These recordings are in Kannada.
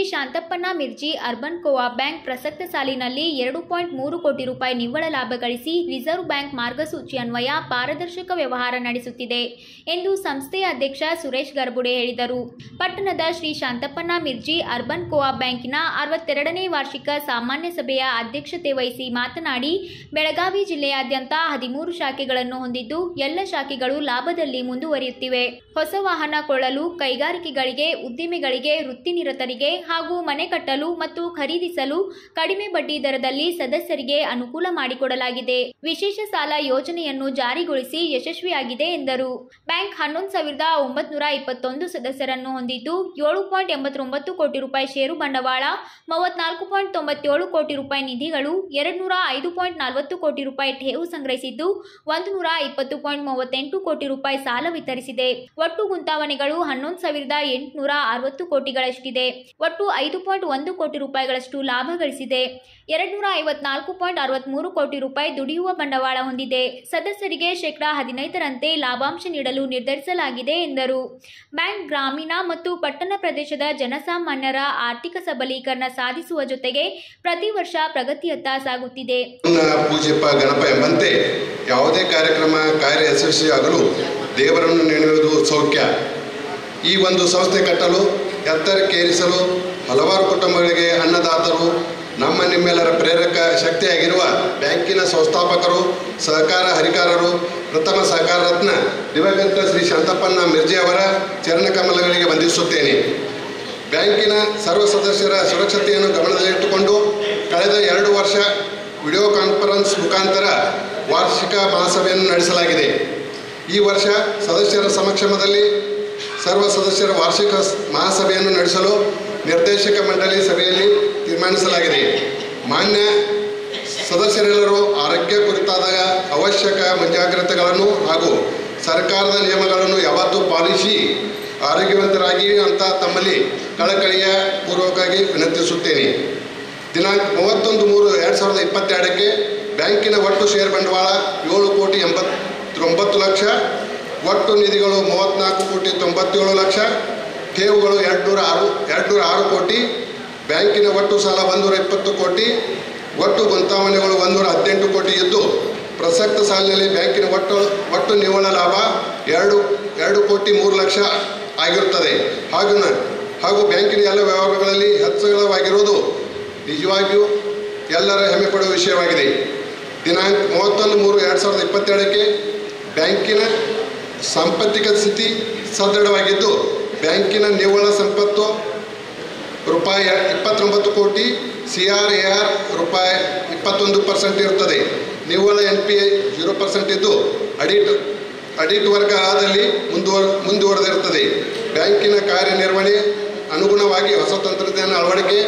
ಶಾಂತಪ್ಪನ ಮಿರ್ಜಿ ಅರ್ಬನ್ ಕೋಆಪ್ ಬ್ಯಾಂಕ್ ಪ್ರಸಕ್ತ ಸಾಲಿನಲ್ಲಿ 2.3 ಕೋಟಿ ರೂಪಾಯಿ ನಿವ್ವಳ ಲಾಭ ಗಳಿಸಿ ರಿಸರ್ವ್ ಬ್ಯಾಂಕ್ ಮಾರ್ಗಸೂಚಿ ಅನ್ವಯ ಪಾರದರ್ಶಕ ವ್ಯವಹಾರ ನಡೆಸುತ್ತಿದೆ ಎಂದು ಸಂಸ್ಥೆಯ ಅಧ್ಯಕ್ಷ ಸುರೇಶ್ ಗರ್ಬುಡೆ ಹೇಳಿದರು. ಪಟ್ಟಣದ ಶ್ರೀ ಶಾಂತಪ್ಪನ ಮಿರ್ಜಿ ಅರ್ಬನ್ ಕೋಆಪ್ ಬ್ಯಾಂಕಿನ 62ನೇ ವಾರ್ಷಿಕ ಸಾಮಾನ್ಯ ಸಭೆಯ ಅಧ್ಯಕ್ಷತೆ ವಹಿಸಿ ಮಾತನಾಡಿ, ಬೆಳಗಾವಿ ಜಿಲ್ಲೆಯಾದ್ಯಂತ 13 ಶಾಖೆಗಳನ್ನು ಹೊಂದಿದ್ದು ಎಲ್ಲ ಶಾಖೆಗಳು ಲಾಭದಲ್ಲಿ ಮುಂದುವರಿಯುತ್ತಿವೆ. ಹೊಸ ವಾಹನ ಕೊಳ್ಳಲು ಕೈಗಾರಿಕೆಗಳಿಗೆ, ಉದ್ದಿಮೆಗಳಿಗೆ, ವೃತ್ತಿನಿರತರಿಗೆ ಹಾಗೂ ಮನೆ ಕಟ್ಟಲು ಮತ್ತು ಖರೀದಿಸಲು ಕಡಿಮೆ ಬಡ್ಡಿ ದರದಲ್ಲಿ ಸದಸ್ಯರಿಗೆ ಅನುಕೂಲ ಮಾಡಿಕೊಡಲಾಗಿದೆ. ವಿಶೇಷ ಸಾಲ ಯೋಜನೆಯನ್ನು ಜಾರಿಗೊಳಿಸಿ ಯಶಸ್ವಿಯಾಗಿದೆ ಎಂದರು. ಬ್ಯಾಂಕ್ 11,921 ಸದಸ್ಯರನ್ನು ಹೊಂದಿದ್ದು 7.89 ಕೋಟಿ ರೂಪಾಯಿ ಷೇರು ಬಂಡವಾಳ, 34.97 ಕೋಟಿ ರೂಪಾಯಿ ನಿಧಿಗಳು, 205.40 ಕೋಟಿ ರೂಪಾಯಿ ಠೇವು ಸಂಗ್ರಹಿಸಿದ್ದು 120.38 ಕೋಟಿ ರೂಪಾಯಿ ಸಾಲ ವಿತರಿಸಿದೆ. ಒಟ್ಟು ಗುಂತಾವಣೆಗಳು 11,860 ಕೋಟಿಗಳಷ್ಟಿದೆ. ಒಟ್ಟು 5.1 ಕೋಟಿ ರೂಪಾಯಿಗಳಷ್ಟು ಲಾಭ ಗಳಿಸಿದೆ. 254.63 ಕೋಟಿ ರೂಪಾಯಿ ದುಡಿಯುವ ಬಂಡವಾಳ ಹೊಂದಿದೆ. ಸದಸ್ಯರಿಗೆ ಶೇಕಡಾ 15ರಂತೆ ಲಾಭಾಂಶ ನೀಡಲು ನಿರ್ಧರಿಸಲಾಗಿದೆ ಎಂದರು. ಬ್ಯಾಂಕ್ ಗ್ರಾಮೀಣ ಮತ್ತು ಪಟ್ಟಣ ಪ್ರದೇಶದ ಜನಸಾಮಾನ್ಯರ ಆರ್ಥಿಕ ಸಬಲೀಕರಣ ಸಾಧಿಸುವ ಜೊತೆಗೆ ಪ್ರತಿ ವರ್ಷ ಪ್ರಗತಿಯತ್ತ ಸಾಗುತ್ತಿದೆ. ಪೂಜ್ಯಪ್ಪ ಗಣಪ ಎಂಬಂತೆ ಯಾವುದೇ ಕಾರ್ಯ ಯಶಸ್ವಿಯಾಗಲು ದೇವರನ್ನು ನೆನೆಯುವುದು ಸೌಖ್ಯ. ಈ ಒಂದು ಸಂಸ್ಥೆ ಕಟ್ಟಲು, ಎತ್ತರಕ್ಕೇರಿಸಲು ಹಲವಾರು ಕುಟುಂಬಗಳಿಗೆ ಅನ್ನದಾತರು, ನಿಮ್ಮೆಲ್ಲರ ಪ್ರೇರಕ ಶಕ್ತಿಯಾಗಿರುವ ಬ್ಯಾಂಕಿನ ಸಂಸ್ಥಾಪಕರು, ಸಹಕಾರ ಹರಿಕಾರರು, ಪ್ರಥಮ ಸಹಕಾರ ರತ್ನ ದಿವಂಗತ ಶ್ರೀ ಶಾಂತಪ್ಪನ ಮಿರ್ಜಿ ಅವರ ಚರಣಕಮಲಗಳಿಗೆ ವಂದಿಸುತ್ತೇನೆ. ಬ್ಯಾಂಕಿನ ಸರ್ವ ಸದಸ್ಯರ ಸುರಕ್ಷತೆಯನ್ನು ಗಮನದಲ್ಲಿಟ್ಟುಕೊಂಡು ಕಳೆದ 2 ವರ್ಷ ವಿಡಿಯೋ ಕಾನ್ಫರೆನ್ಸ್ ಮುಖಾಂತರ ವಾರ್ಷಿಕ ಮಹಾಸಭೆಯನ್ನು ನಡೆಸಲಾಗಿದೆ. ಈ ವರ್ಷ ಸದಸ್ಯರ ಸಮಕ್ಷಮದಲ್ಲಿ ಸರ್ವ ಸದಸ್ಯರ ವಾರ್ಷಿಕ ಮಹಾಸಭೆಯನ್ನು ನಡೆಸಲು ನಿರ್ದೇಶಕ ಮಂಡಳಿ ಸಭೆಯಲ್ಲಿ ತೀರ್ಮಾನಿಸಲಾಗಿದೆ. ಮಾನ್ಯ ಸದಸ್ಯರೆಲ್ಲರೂ ಆರೋಗ್ಯ ಕುರಿತಾದ ಅವಶ್ಯಕ ಮುಂಜಾಗ್ರತೆಗಳನ್ನು ಹಾಗೂ ಸರ್ಕಾರದ ನಿಯಮಗಳನ್ನು ಯಾವತ್ತೂ ಪಾಲಿಸಿ ಆರೋಗ್ಯವಂತರಾಗಿ ಅಂತ ತಮ್ಮಲ್ಲಿ ಕಳಕಳಿಯ ಪೂರ್ವಕವಾಗಿ ವಿನಂತಿಸುತ್ತೇನೆ. ದಿನಾಂಕ 31/3/2022ಕ್ಕೆ ಬ್ಯಾಂಕಿನ ಒಟ್ಟು ಷೇರು ಬಂಡವಾಳ 7,89 ಲಕ್ಷ, ಒಟ್ಟು ನಿಧಿಗಳು 34,97 ಲಕ್ಷ, ಠೇವುಗಳು 206 ಕೋಟಿ, ಬ್ಯಾಂಕಿನ ಒಟ್ಟು ಸಾಲ 120 ಕೋಟಿ, ಒಟ್ಟು ಗುಂತಾವಣೆಗಳು 118 ಕೋಟಿ ಇದ್ದು ಪ್ರಸಕ್ತ ಸಾಲಿನಲ್ಲಿ ಬ್ಯಾಂಕಿನ ಒಟ್ಟು ನಿವ್ವಳ ಲಾಭ 2 ಕೋಟಿ 3 ಲಕ್ಷ ಆಗಿರುತ್ತದೆ. ಹಾಗೂ ಬ್ಯಾಂಕಿನ ಎಲ್ಲ ವ್ಯವಹಾರಗಳಲ್ಲಿ ಹೆಚ್ಚಳವಾಗಿರುವುದು ನಿಜವಾಗಿಯೂ ಎಲ್ಲರ ಹೆಮ್ಮೆ ಪಡುವ ವಿಷಯವಾಗಿದೆ. ದಿನಾಂಕ 31/3/2022ಕ್ಕೆ ಬ್ಯಾಂಕಿನ ಸಾಂಪತ್ತಿಕ ಸ್ಥಿತಿ ಸದೃಢವಾಗಿದ್ದು ಬ್ಯಾಂಕಿನ ನಿವ್ವಳ ಸಂಪತ್ತು ರೂಪಾಯಿ 29 ಕೋಟಿ, CRAR ರೂಪಾಯಿ 21% ಇರುತ್ತದೆ. ನಿವ್ವಳ NPA 0% ಇದ್ದು ಅಡಿಟ್ ವರ್ಗದಲ್ಲಿ ಮುಂದುವರೆದಿರುತ್ತದೆ. ಬ್ಯಾಂಕಿನ ಕಾರ್ಯನಿರ್ವಹಣೆ ಅನುಗುಣವಾಗಿ ಹೊಸ ತಂತ್ರಜ್ಞಾನ ಅಳವಡಿಕೆ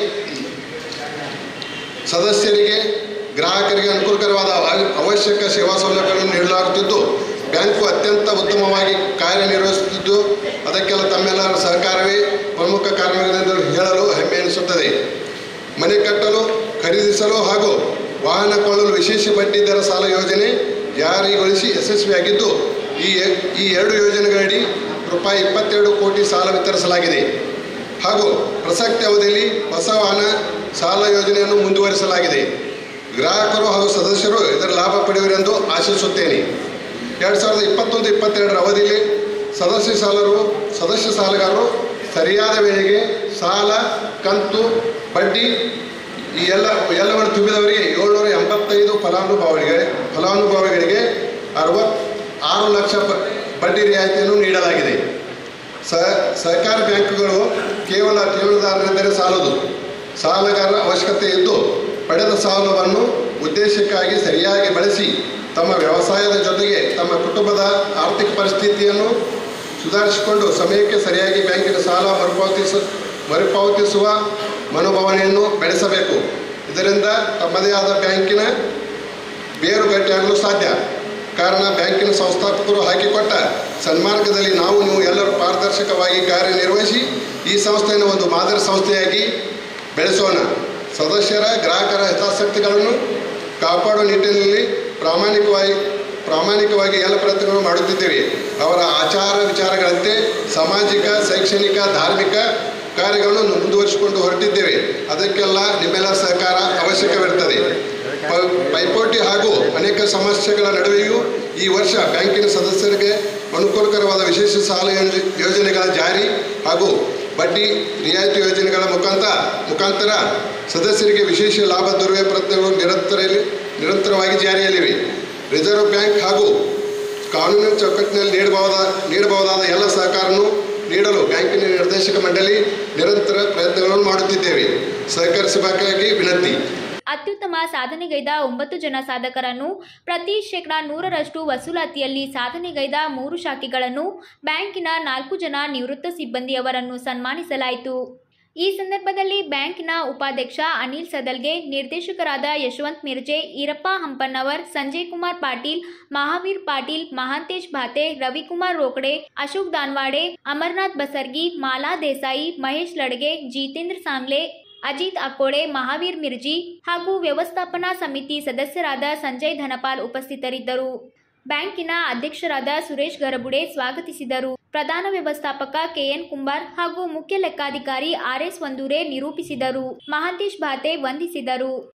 ಸದಸ್ಯರಿಗೆ, ಗ್ರಾಹಕರಿಗೆ ಅನುಕೂಲಕರವಾದ ಅವಶ್ಯಕ ಸೇವಾ ಸೌಲಭ್ಯಗಳನ್ನು ನೀಡಲಾಗುತ್ತಿದ್ದು ಬ್ಯಾಂಕು ಅತ್ಯಂತ ಉತ್ತಮವಾಗಿ ಕಾರ್ಯನಿರ್ವಹಿಸುತ್ತಿದ್ದು ಅದಕ್ಕೆಲ್ಲ ತಮ್ಮೆಲ್ಲರ ಸಹಕಾರವೇ ಪ್ರಮುಖ ಕಾರಣವೆಂದು ಹೇಳಲು ಹೆಮ್ಮೆ ಎನಿಸುತ್ತದೆ. ಮನೆ ಕಟ್ಟಲು, ಖರೀದಿಸಲು ಹಾಗೂ ವಾಹನ ಕೊಳ್ಳಲು ವಿಶೇಷ ಬಡ್ಡಿ ದರ ಸಾಲ ಯೋಜನೆ ಜಾರಿಗೊಳಿಸಿ ಯಶಸ್ವಿಯಾಗಿದ್ದು ಈ 2 ಯೋಜನೆಗಳಡಿ ರೂಪಾಯಿ 22 ಕೋಟಿ ಸಾಲ ವಿತರಿಸಲಾಗಿದೆ. ಹಾಗೂ ಪ್ರಸಕ್ತ ಅವಧಿಯಲ್ಲಿ ಹೊಸ ವಾಹನ ಸಾಲ ಯೋಜನೆಯನ್ನು ಮುಂದುವರಿಸಲಾಗಿದೆ. ಗ್ರಾಹಕರು ಹಾಗೂ ಸದಸ್ಯರು ಇದರ ಲಾಭ ಪಡೆಯುವರೆಂದು ಆಶಿಸುತ್ತೇನೆ. 2021-22 ಅವಧಿಯಲ್ಲಿ ಸದಸ್ಯ ಸಾಲಗಾರರು ಸರಿಯಾದ ವೇಳೆಗೆ ಸಾಲ, ಕಂತು, ಬಡ್ಡಿ ಈ ಎಲ್ಲವನ್ನು ತುಂಬಿದವರಿಗೆ 785 ಫಲಾನುಭವಿಗಳಿಗೆ 66 ಲಕ್ಷ ಬಡ್ಡಿ ರಿಯಾಯಿತಿಯನ್ನು ನೀಡಲಾಗಿದೆ. ಸಹಕಾರ ಬ್ಯಾಂಕುಗಳು ಕೇವಲ ಠೇವಣಿದಾರರೆಂದರೆ ಸಾಲದು. ಸಾಲಗಾರರ ಅವಶ್ಯಕತೆ ಇದ್ದು ಪಡೆದ ಸಾಲವನ್ನು ಉದ್ದೇಶಕ್ಕಾಗಿ ಸರಿಯಾಗಿ ಬಳಸಿ ತಮ್ಮ ವ್ಯವಸಾಯದ ಜೊತೆಗೆ ತಮ್ಮ ಕುಟುಂಬದ ಆರ್ಥಿಕ ಪರಿಸ್ಥಿತಿಯನ್ನು ಸುಧಾರಿಸಿಕೊಂಡು ಸಮಯಕ್ಕೆ ಸರಿಯಾಗಿ ಬ್ಯಾಂಕಿನ ಸಾಲ ಮರುಪಾವತಿಸುವ ಮನೋಭಾವನೆಯನ್ನು ಬೆಳೆಸಬೇಕು. ಇದರಿಂದ ತಮ್ಮದೇ ಆದ ಬ್ಯಾಂಕಿನ ಬೇರು ಗಟ್ಟಿಯಾಗಲು ಸಾಧ್ಯ. ಕಾರಣ ಬ್ಯಾಂಕಿನ ಸಂಸ್ಥಾಪಕರು ಹಾಕಿಕೊಟ್ಟ ಸನ್ಮಾರ್ಗದಲ್ಲಿ ನೀವು ಎಲ್ಲರೂ ಪಾರದರ್ಶಕವಾಗಿ ಕಾರ್ಯನಿರ್ವಹಿಸಿ ಈ ಸಂಸ್ಥೆಯನ್ನು ಒಂದು ಮಾದರಿ ಸಂಸ್ಥೆಯಾಗಿ ಬೆಳೆಸೋಣ. ಸದಸ್ಯರ, ಗ್ರಾಹಕರ ಹಿತಾಸಕ್ತಿಗಳನ್ನು ಕಾಪಾಡುವ ನಿಟ್ಟಿನಲ್ಲಿ ಪ್ರಾಮಾಣಿಕವಾಗಿ ಎಲ್ಲ ಪ್ರಯತ್ನಗಳು ಮಾಡುತ್ತಿದ್ದೇವೆ. ಅವರ ಆಚಾರ ವಿಚಾರಗಳಂತೆ ಸಾಮಾಜಿಕ, ಶೈಕ್ಷಣಿಕ, ಧಾರ್ಮಿಕ ಕಾರ್ಯಗಳನ್ನು ಮುಂದುವರಿಸಿಕೊಂಡು ಹೊರಟಿದ್ದೇವೆ. ಅದಕ್ಕೆಲ್ಲ ನಿಮ್ಮೆಲ್ಲರ ಸಹಕಾರ ಅವಶ್ಯಕವಿರುತ್ತದೆ. ಪೈಪೋಟಿ ಹಾಗೂ ಅನೇಕ ಸಮಸ್ಯೆಗಳ ನಡುವೆಯೂ ಈ ವರ್ಷ ಬ್ಯಾಂಕಿನ ಸದಸ್ಯರಿಗೆ ಅನುಕೂಲಕರವಾದ ವಿಶೇಷ ಸಾಲ ಯೋಜನೆಗಳ ಜಾರಿ ಹಾಗೂ ಬಡ್ಡಿ ರಿಯಾಯಿತಿ ಯೋಜನೆಗಳ ಮುಖಾಂತರ ಸದಸ್ಯರಿಗೆ ವಿಶೇಷ ಲಾಭ ದೊರೆಯುವ ಪ್ರಯತ್ನಗಳು ನಿರಂತರವಾಗಿ ಜಾರಿಯಲ್ಲಿವೆ. ರಿಸರ್ವ್ ಬ್ಯಾಂಕ್ ಹಾಗೂ ಕಾನೂನಿನ ಚೌಕಟ್ಟಿನಲ್ಲಿ ನೀಡಬಹುದಾದ ಎಲ್ಲ ಸಹಕಾರವನ್ನು ನೀಡಲು ಬ್ಯಾಂಕಿನ ನಿರ್ದೇಶಕ ಮಂಡಳಿ ನಿರಂತರ ಪ್ರಯತ್ನಗಳನ್ನು ಮಾಡುತ್ತಿದ್ದೇವೆ. ಸಹಕರಿಸಬೇಕಾಗಿ ವಿನಂತಿ. ಅತ್ಯುತ್ತಮ ಸಾಧನೆಗೈದ 9 ಜನ ಸಾಧಕರನ್ನು ಪ್ರತಿ 100% ವಸೂಲಾತಿಯಲ್ಲಿ ಸಾಧನೆಗೈದ 3 ಶಾಖೆಗಳನ್ನು ಬ್ಯಾಂಕಿನ 4 ಜನ ನಿವೃತ್ತ ಸಿಬ್ಬಂದಿಯವರನ್ನು ಸನ್ಮಾನಿಸಲಾಯಿತು. ಈ ಸಂದರ್ಭದಲ್ಲಿ ಬ್ಯಾಂಕಿನ ಉಪಾಧ್ಯಕ್ಷ ಅನಿಲ್ ಸದಲ್ಗೆ, ನಿರ್ದೇಶಕರಾದ ಯಶವಂತ್ ಮಿರ್ಜೆ, ಈರಪ್ಪ ಹಂಪನ್ನವರ್, ಸಂಜಯ್ ಕುಮಾರ್ ಪಾಟೀಲ್, ಮಹಾವೀರ್ ಪಾಟೀಲ್, ಮಹಾಂತೇಶ್ ಭಾತೆ, ರವಿಕುಮಾರ್ ರೋಕಡೆ, ಅಶೋಕ್ ದಾನ್ವಾಡೆ, ಅಮರನಾಥ್ ಬಸರ್ಗಿ, ಮಾಲಾ ದೇಸಾಯಿ, ಮಹೇಶ್ ಲಡ್ಗೆ, ಜಿತೇಂದ್ರ ಸಾಂಗ್ಲೆ, ಅಜಿತ್ ಅಕ್ಕೋಡೆ, ಮಹಾವೀರ್ ಮಿರ್ಜಿ ಹಾಗೂ ವ್ಯವಸ್ಥಾಪನಾ ಸಮಿತಿ ಸದಸ್ಯರಾದ ಸಂಜಯ್ ಧನಪಾಲ್ ಉಪಸ್ಥಿತರಿದ್ದರು. ಬ್ಯಾಂಕಿನ ಅಧ್ಯಕ್ಷರಾದ ಸುರೇಶ್ ಗರಬುಡೆ ಸ್ವಾಗತಿಸಿದರು. ಪ್ರಧಾನ ವ್ಯವಸ್ಥಾಪಕ ಕೆಎನ್ ಕುಂಬಾರ್ ಹಾಗೂ ಮುಖ್ಯ ಲೆಕ್ಕಾಧಿಕಾರಿ ಆರ್ಎಸ್ ವಂದೂರೆ ನಿರೂಪಿಸಿದರು. ಮಹಾಂತೇಶ್ ಭಾತೆ ವಂದಿಸಿದರು.